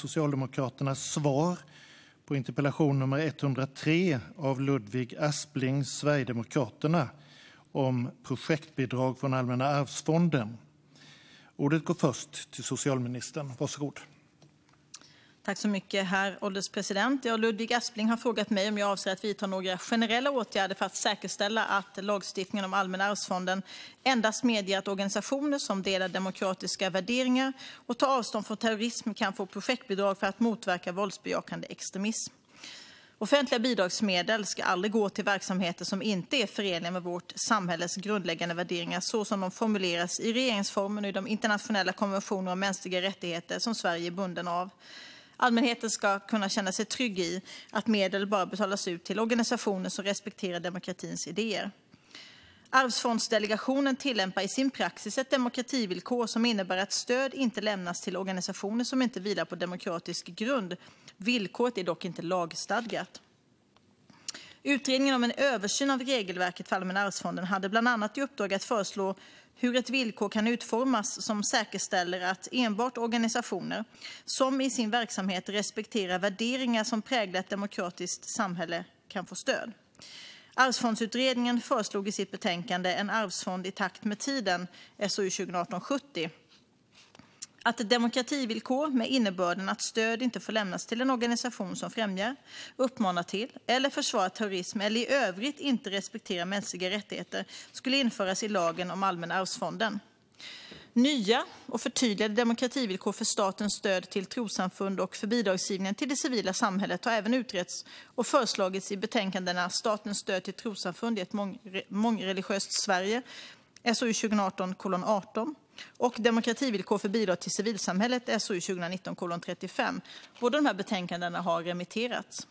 Socialdemokraternas svar på interpellation nummer 103 av Ludvig Aspling, Sverigedemokraterna, om projektbidrag från Allmänna arvsfonden. Ordet går först till socialministern. Varsågod. Tack så mycket, herr ålderspresident. Ludvig Aspling har frågat mig om jag avser att vidta några generella åtgärder för att säkerställa att lagstiftningen om Allmänna arvsfonden endast medger att organisationer som delar demokratiska värderingar och tar avstånd från terrorism kan få projektbidrag för att motverka våldsbejakande extremism. Offentliga bidragsmedel ska aldrig gå till verksamheter som inte är förenliga med vårt samhälles grundläggande värderingar så som de formuleras i regeringsformen och i de internationella konventioner om mänskliga rättigheter som Sverige är bunden av. Allmänheten ska kunna känna sig trygg i att medel bara betalas ut till organisationer som respekterar demokratins idéer. Arvsfondsdelegationen tillämpar i sin praxis ett demokrativillkor som innebär att stöd inte lämnas till organisationer som inte vilar på demokratisk grund. Villkoret är dock inte lagstadgat. Utredningen om en översyn av regelverket för Allmänna arvsfonden hade bland annat i uppdrag att föreslå hur ett villkor kan utformas som säkerställer att enbart organisationer som i sin verksamhet respekterar värderingar som präglar ett demokratiskt samhälle kan få stöd. Arvsfondsutredningen föreslog i sitt betänkande En arvsfond i takt med tiden, SOU 2018:70, att ett demokrativillkor med innebörden att stöd inte får lämnas till en organisation som främjar, uppmanar till eller försvarar terrorism eller i övrigt inte respekterar mänskliga rättigheter skulle införas i lagen om Allmänna arvsfonden. Nya och förtydligade demokrativillkor för statens stöd till trossamfund och för bidragsgivningen till det civila samhället har även utretts och föreslagits i betänkandena Statens stöd till trossamfund i ett mångreligiöst Sverige, SOU 2018:18, och Demokrativillkor för bidrag till civilsamhället, SOU 2019:35. Båda de här betänkandena har remitterats.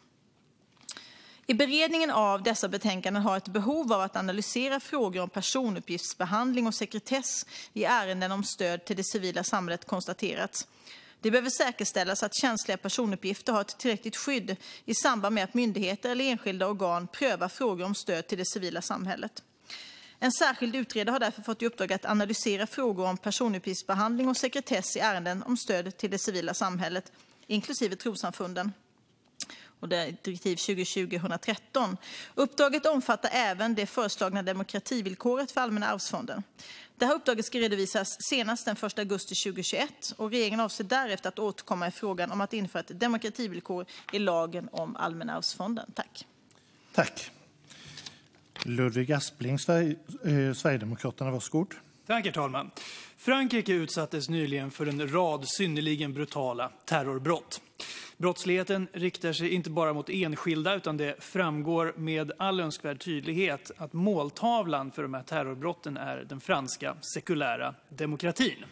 I beredningen av dessa betänkanden har ett behov av att analysera frågor om personuppgiftsbehandling och sekretess i ärenden om stöd till det civila samhället konstaterats. Det behöver säkerställas att känsliga personuppgifter har ett tillräckligt skydd i samband med att myndigheter eller enskilda organ prövar frågor om stöd till det civila samhället. En särskild utredare har därför fått i uppdrag att analysera frågor om personuppgiftsbehandling och sekretess i ärenden om stöd till det civila samhället, inklusive trossamfunden. Och det är direktiv 2020/113. Uppdraget omfattar även det föreslagna demokrativillkoret för Allmänna arvsfonden. Det här uppdraget ska redovisas senast den 1 augusti 2021 och regeringen avser därefter att återkomma i frågan om att införa ett demokrativillkor i lagen om Allmänna arvsfonden. Tack. Tack. Ludvig Aspling, Sverigedemokraterna, varsågod. Tack, herr talman. Frankrike utsattes nyligen för en rad synnerligen brutala terrorbrott. Brottsligheten riktar sig inte bara mot enskilda utan det framgår med all önskvärd tydlighet att måltavlan för de här terrorbrotten är den franska sekulära demokratin.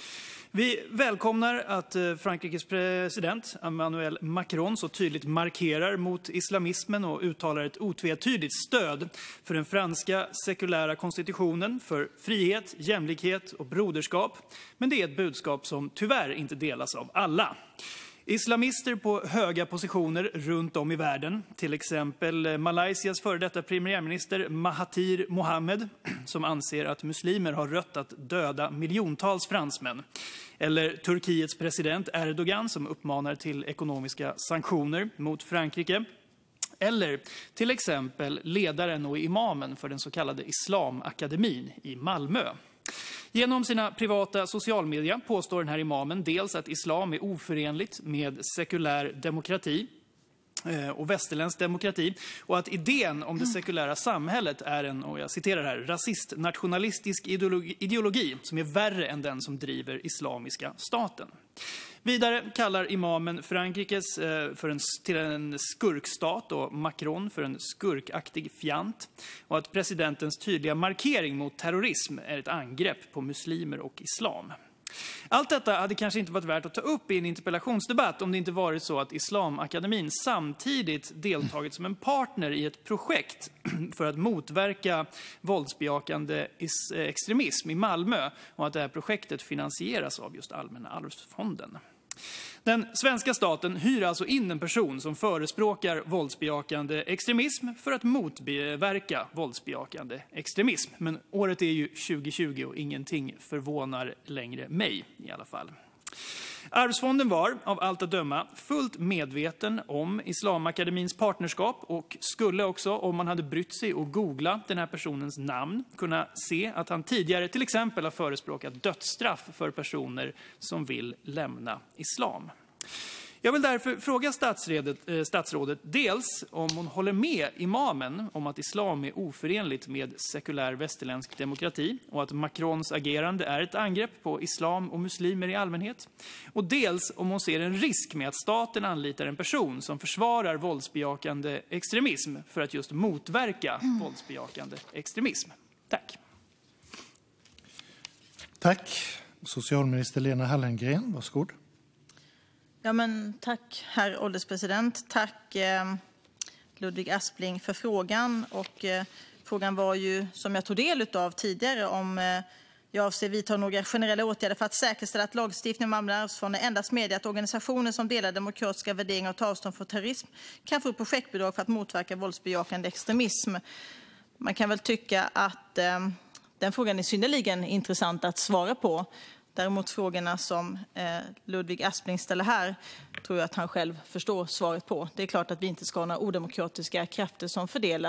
Vi välkomnar att Frankrikes president Emmanuel Macron så tydligt markerar mot islamismen och uttalar ett otvetydigt stöd för den franska sekulära konstitutionen, för frihet, jämlikhet och broderskap. Men det är ett budskap som tyvärr inte delas av alla. Islamister på höga positioner runt om i världen, till exempel Malaysias före detta premiärminister Mahathir Mohamad, som anser att muslimer har rätt att döda miljontals fransmän, eller Turkiets president Erdogan som uppmanar till ekonomiska sanktioner mot Frankrike, eller till exempel ledaren och imamen för den så kallade Islamakademin i Malmö. Genom sina privata socialmedia påstår den här imamen dels att islam är oförenligt med sekulär demokrati och västerländsk demokrati och att idén om det sekulära samhället är en, och jag citerar här, rasist-nationalistisk ideologi som är värre än den som driver islamiska staten. Vidare kallar imamen Frankrikes till en skurkstat och Macron för en skurkaktig fjant och att presidentens tydliga markering mot terrorism är ett angrepp på muslimer och islam. Allt detta hade kanske inte varit värt att ta upp i en interpellationsdebatt om det inte varit så att Islamakademin samtidigt deltagit som en partner i ett projekt för att motverka våldsbejakande extremism i Malmö och att det här projektet finansieras av just Allmänna arvsfonden. Den svenska staten hyr alltså in en person som förespråkar våldsbejakande extremism för att motverka våldsbejakande extremism. Men året är ju 2020 och ingenting förvånar längre mig i alla fall. Arvsfonden var, av allt att döma, fullt medveten om Islamakademins partnerskap och skulle också, om man hade brytt sig och googla den här personens namn, kunna se att han tidigare till exempel har förespråkat dödsstraff för personer som vill lämna islam. Jag vill därför fråga statsrådet dels om hon håller med imamen om att islam är oförenligt med sekulär västerländsk demokrati och att Macrons agerande är ett angrepp på islam och muslimer i allmänhet. Och dels om hon ser en risk med att staten anlitar en person som försvarar våldsbejakande extremism för att just motverka våldsbejakande extremism. Tack. Tack. Socialminister Lena Hallengren, varsågod. Ja, men tack, herr ålderspresident. Tack, Ludvig Aspling, för frågan. Och frågan var ju, som jag tog del av tidigare, om jag avser vidta några generella åtgärder för att säkerställa att lagstiftningen om Allmänna arvsfonden endast medger att organisationer som delar demokratiska värderingar och tar avstånd från terrorism kan få projektbidrag för att motverka våldsbejakande extremism. Man kan väl tycka att den frågan är synnerligen intressant att svara på. Däremot frågorna som Ludvig Aspling ställer här tror jag att han själv förstår svaret på. Det är klart att vi inte ska ha några odemokratiska krafter som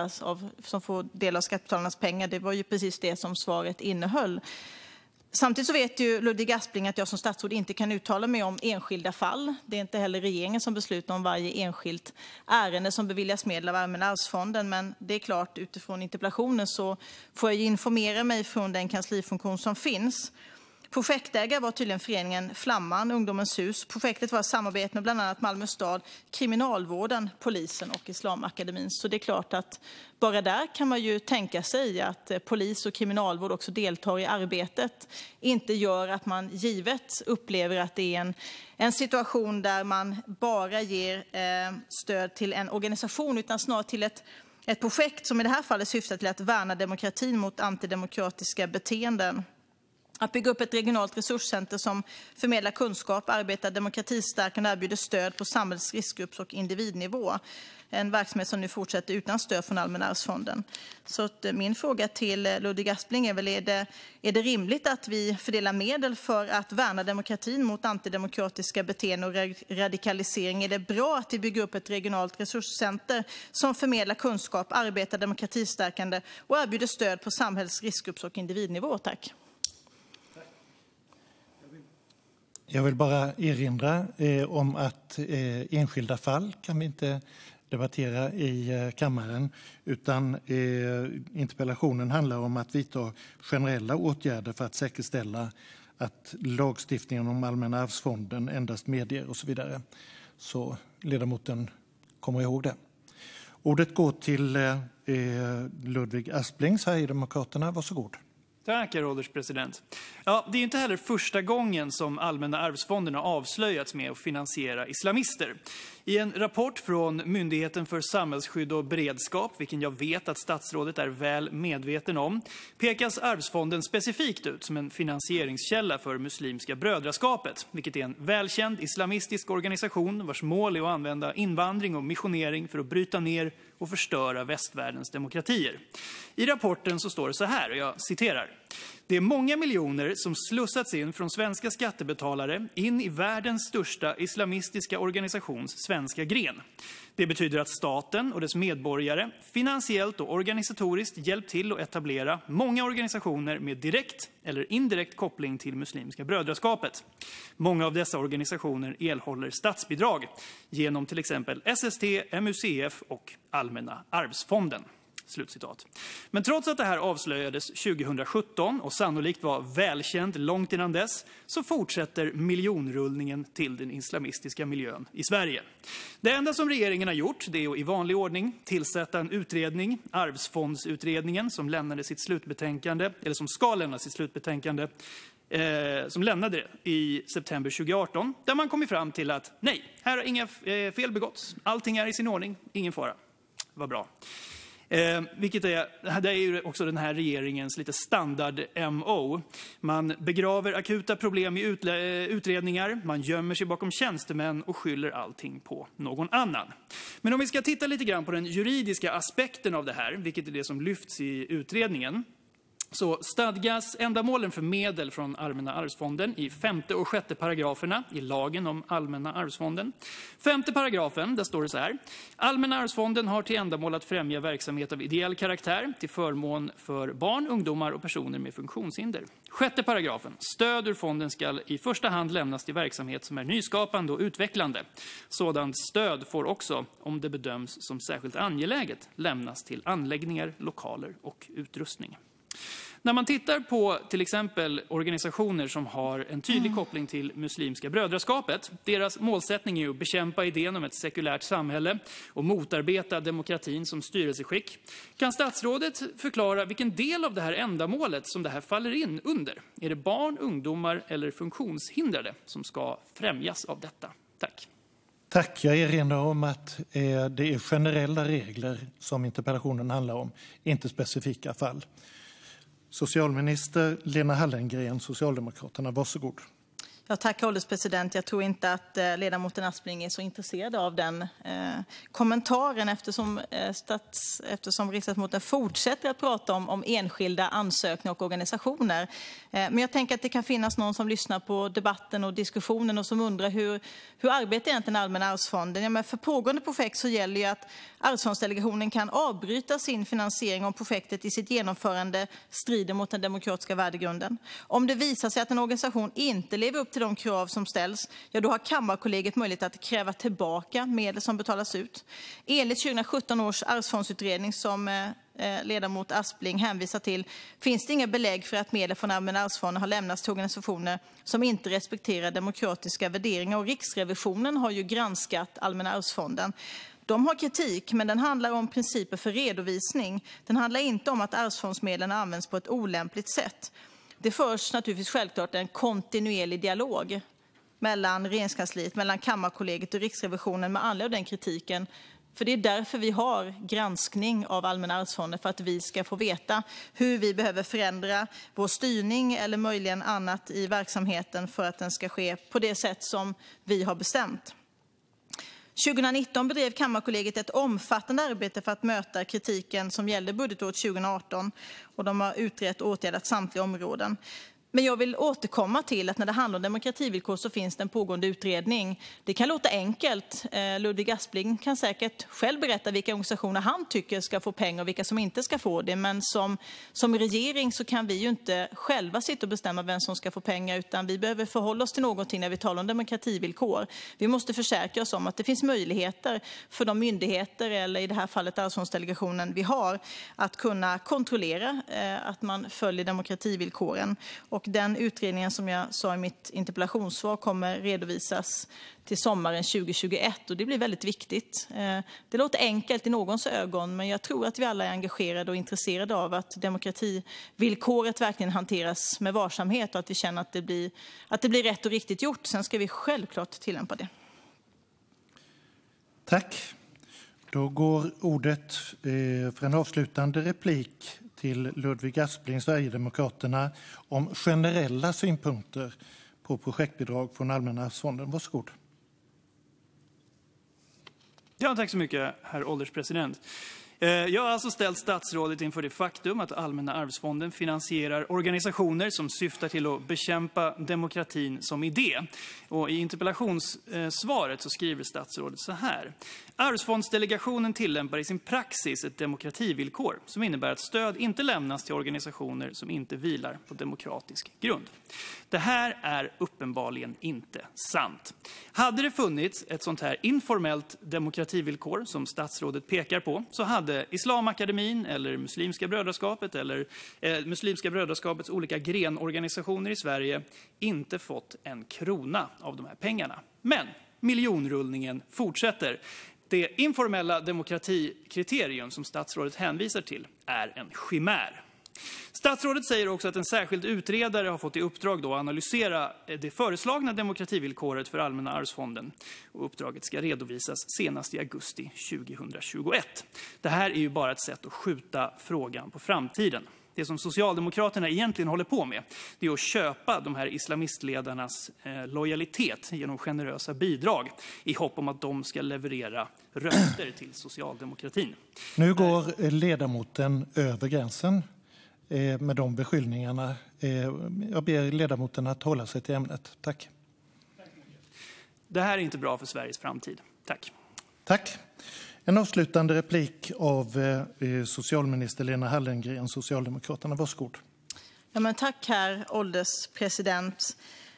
får del av skattebetalarnas pengar. Det var ju precis det som svaret innehöll. Samtidigt så vet ju Ludvig Aspling att jag som statsråd inte kan uttala mig om enskilda fall. Det är inte heller regeringen som beslutar om varje enskilt ärende som beviljas medel av Allmänna arvsfonden. Men det är klart, utifrån interpellationen så får jag informera mig från den kanslifunktion som finns. Projektägare var tydligen föreningen Flamman, Ungdomens hus. Projektet var ett samarbete med bland annat Malmö stad, kriminalvården, polisen och Islamakademin. Så det är klart att bara där kan man ju tänka sig att polis och kriminalvård också deltar i arbetet. Inte gör att man givet upplever att det är en situation där man bara ger stöd till en organisation utan snarare till ett projekt som i det här fallet syftar till att värna demokratin mot antidemokratiska beteenden. Att bygga upp ett regionalt resurscenter som förmedlar kunskap, arbetar demokratistärkande och erbjuder stöd på samhälls-, riskgrupps- och individnivå. En verksamhet som nu fortsätter utan stöd från Allmänna arvsfonden. Så att min fråga till Ludvig Aspling är väl, är det rimligt att vi fördelar medel för att värna demokratin mot antidemokratiska beteenden och radikalisering? Är det bra att vi bygger upp ett regionalt resurscenter som förmedlar kunskap, arbetar demokratistärkande och erbjuder stöd på samhälls-, riskgrupps- och individnivå? Tack. Jag vill bara erinra om att enskilda fall kan vi inte debattera i kammaren, utan interpellationen handlar om att vidta generella åtgärder för att säkerställa att lagstiftningen om Allmänna arvsfonden endast medger och så vidare. Så ledamoten kommer ihåg det. Ordet går till Ludvig Aspling, Sverigedemokraterna. Varsågod. Tack, herr ålderspresident. Ja, det är inte heller första gången som Allmänna arvsfonden har avslöjats med att finansiera islamister. I en rapport från Myndigheten för samhällsskydd och beredskap, vilken jag vet att statsrådet är väl medveten om, pekas arvsfonden specifikt ut som en finansieringskälla för Muslimska brödraskapet, vilket är en välkänd islamistisk organisation vars mål är att använda invandring och missionering för att bryta ner och förstöra västvärldens demokratier. I rapporten så står det så här, och jag citerar: "Det är många miljoner som slussats in från svenska skattebetalare in i världens största islamistiska organisations svenska gren. Det betyder att staten och dess medborgare finansiellt och organisatoriskt hjälpt till att etablera många organisationer med direkt eller indirekt koppling till Muslimska brödraskapet. Många av dessa organisationer erhåller statsbidrag genom till exempel SST, MUCF och Allmänna arvsfonden." Slutcitat. Men trots att det här avslöjades 2017 och sannolikt var välkänt långt innan dess, så fortsätter miljonrullningen till den islamistiska miljön i Sverige. Det enda som regeringen har gjort, det är att i vanlig ordning tillsätta en utredning, Arvsfondsutredningen, som lämnade sitt slutbetänkande, eller som ska lämna sitt slutbetänkande, som lämnade det i september 2018, där man kom fram till att nej, här har inga fel begåtts, allting är i sin ordning, ingen fara. Vad bra. Det är ju också den här regeringens lite standard MO. Man begraver akuta problem i utredningar, man gömmer sig bakom tjänstemän och skyller allting på någon annan. Men om vi ska titta lite grann på den juridiska aspekten av det här, vilket är det som lyfts i utredningen, så stadgas ändamålen för medel från Allmänna arvsfonden i 5:e och 6:e paragraferna i lagen om Allmänna arvsfonden. 5:e paragrafen, där står det så här: Allmänna arvsfonden har till ändamål att främja verksamhet av ideell karaktär till förmån för barn, ungdomar och personer med funktionshinder. 6:e paragrafen: stöd ur fonden ska i första hand lämnas till verksamhet som är nyskapande och utvecklande. Sådant stöd får också, om det bedöms som särskilt angeläget, lämnas till anläggningar, lokaler och utrustning. När man tittar på till exempel organisationer som har en tydlig koppling till Muslimska brödraskapet, deras målsättning är att bekämpa idén om ett sekulärt samhälle och motarbeta demokratin som styrelseskick. Kan statsrådet förklara vilken del av det här ändamålet som det här faller in under? Är det barn, ungdomar eller funktionshindrade som ska främjas av detta? Tack. Tack. Jag erinrar om att det är generella regler som interpellationen handlar om, inte specifika fall. Socialminister Lena Hallengren, Socialdemokraterna, varsågod. Ja, tack ålderspresident. Jag tror inte att ledamoten Aspling är så intresserad av den kommentaren eftersom riksdagsledamoten fortsätter att prata om enskilda ansökningar och organisationer. Men jag tänker att det kan finnas någon som lyssnar på debatten och diskussionen och som undrar hur arbetar egentligen Allmänna arvsfonden? Ja, men för pågående projekt så gäller ju att Arvsfondsdelegationen kan avbryta sin finansiering om projektet i sitt genomförande strider mot den demokratiska värdegrunden. Om det visar sig att en organisation inte lever upp till de krav som ställs, ja då har Kammarkollegiet möjlighet att kräva tillbaka medel som betalas ut. Enligt 2017 års arvsfondsutredning som ledamot Aspling hänvisar till finns det inga belägg för att medel från Allmänna arvsfonden har lämnats till organisationer som inte respekterar demokratiska värderingar, och Riksrevisionen har ju granskat Allmänna arvsfonden. De har kritik, men den handlar om principer för redovisning. Den handlar inte om att arvsfondsmedlen används på ett olämpligt sätt. Det förs naturligtvis självklart en kontinuerlig dialog mellan regeringskansliet, mellan Kammarkollegiet och Riksrevisionen med anledning av den kritiken. För det är därför vi har granskning av Allmänna arvsfonden, för att vi ska få veta hur vi behöver förändra vår styrning eller möjligen annat i verksamheten för att den ska ske på det sätt som vi har bestämt. 2019 bedrev Kammarkollegiet ett omfattande arbete för att möta kritiken som gällde budgetåret 2018, och de har utrett och åtgärdat samtliga områden. Men jag vill återkomma till att när det handlar om demokrativillkor så finns det en pågående utredning. Det kan låta enkelt. Ludvig Aspling kan säkert själv berätta vilka organisationer han tycker ska få pengar och vilka som inte ska få det. Men som regering så kan vi ju inte själva sitta och bestämma vem som ska få pengar, utan vi behöver förhålla oss till någonting när vi talar om demokrativillkor. Vi måste försäkra oss om att det finns möjligheter för de myndigheter, eller i det här fallet Arvsfondsdelegationen vi har, att kunna kontrollera att man följer demokrativillkoren. Och den utredningen som jag sa i mitt interpellationssvar kommer redovisas till sommaren 2021, och det blir väldigt viktigt. Det låter enkelt i någons ögon, men jag tror att vi alla är engagerade och intresserade av att demokrativillkoret verkligen hanteras med varsamhet och att vi känner att det blir rätt och riktigt gjort. Sen ska vi självklart tillämpa det. Tack. Då går ordet för en avslutande replik till Ludvig Aspling, Sverigedemokraterna, om generella synpunkter på projektbidrag från Allmänna arvsfonden. Varsågod. Ja, tack så mycket, herr ålderspresident. Jag har alltså ställt statsrådet inför det faktum att Allmänna arvsfonden finansierar organisationer som syftar till att bekämpa demokratin som idé. Och i interpellationssvaret så skriver statsrådet så här: Arvsfondsdelegationen tillämpar i sin praxis ett demokrativillkor som innebär att stöd inte lämnas till organisationer som inte vilar på demokratisk grund. Det här är uppenbarligen inte sant. Hade det funnits ett sånt här informellt demokrativillkor som statsrådet pekar på, så hade Islamakademin eller Muslimska brödraskapet eller Muslimska brödraskapets olika grenorganisationer i Sverige inte fått en krona av de här pengarna. Men miljonrullningen fortsätter. Det informella demokratikriterium som statsrådet hänvisar till är en chimär. Statsrådet säger också att en särskild utredare har fått i uppdrag att analysera det föreslagna demokrativillkoret för Allmänna arvsfonden. Och uppdraget ska redovisas senast i augusti 2021. Det här är ju bara ett sätt att skjuta frågan på framtiden. Det som Socialdemokraterna egentligen håller på med, det är att köpa de här islamistledarnas lojalitet genom generösa bidrag i hopp om att de ska leverera röster till socialdemokratin. Nu går ledamoten över gränsen. med de beskyllningarna. Jag ber ledamoten att hålla sig till ämnet. Tack. Det här är inte bra för Sveriges framtid. Tack. Tack. En avslutande replik av socialminister Lena Hallengren, Socialdemokraterna. Varsågod. Ja, men tack, herr ålderspresident.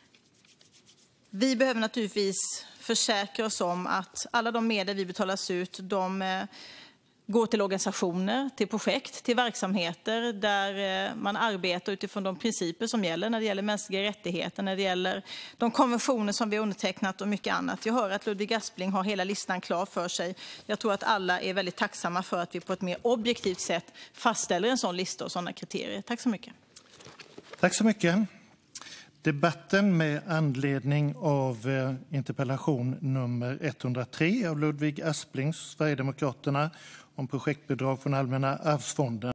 Vi behöver naturligtvis försäkra oss om att alla de medel vi betalas ut, de går till organisationer, till projekt, till verksamheter där man arbetar utifrån de principer som gäller när det gäller mänskliga rättigheter, när det gäller de konventioner som vi har undertecknat och mycket annat. Jag hör att Ludvig Aspling har hela listan klar för sig. Jag tror att alla är väldigt tacksamma för att vi på ett mer objektivt sätt fastställer en sån lista och sådana kriterier. Tack så mycket. Tack så mycket. Debatten med anledning av interpellation nummer 103 av Ludvig Aspling, Sverigedemokraterna, om projektbidrag från Allmänna arvsfonden